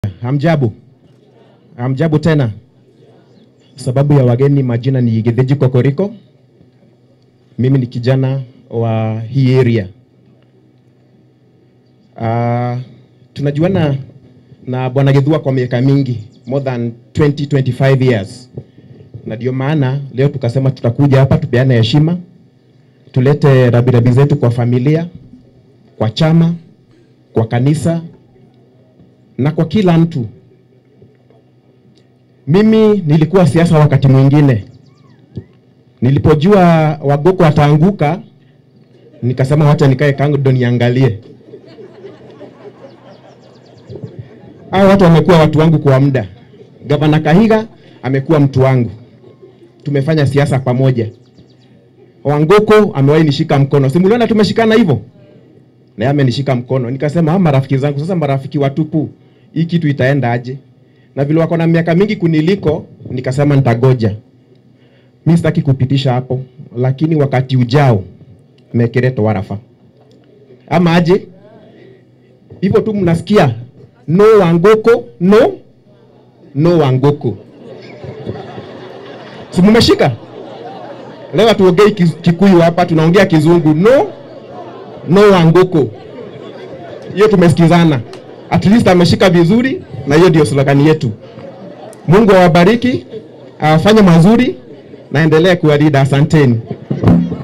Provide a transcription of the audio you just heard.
Hamjambo tena. Sababu ya wageni, majina ni Githinji Cocorico. Mimi ni kijana wa hii area. Tunajuana na Bwana Githua kwa miaka mingi, more than 25 years. Na ndio maana leo tukasema tutakuja hapa tupeane heshima, tulete rabirabi zetu kwa familia, kwa chama, kwa kanisa na kwa kila mtu. Mimi nilikuwa siasa wakati mwingine. Nilipojua Wagoko wataanguka, nikasema wacha nikae kando niangalie. Hao watu wamekuwa watu wangu kwa muda. Gavana Kahiga amekuwa mtu wangu. Tumefanya siasa pamoja. Wangoko amewahi nishika mkono. Simuliona tumeshikana hivyo? Na yeye amenishika mkono. Nikasema marafiki zangu, sasa marafiki watupu, hii kitu itaenda aje? Na vile wako na miaka mingi kuniliko, nikasema nitagoja. Mimi sitaki kupitisha hapo, lakini wakati ujao mekereto warafa. Ama aje? Hivyo tu mnasikia, no Wangoko, no Wangoko. Si mmeshika? Leo tuongee Kikuyu hapa, tunaongea Kizungu. No Wangoko. Hiyo tumesikizana. At least ameshika vizuri, na hiyo ndio slogan yetu. Mungu awabariki, afanye mazuri, na endelee kuwalinda. Asanteni.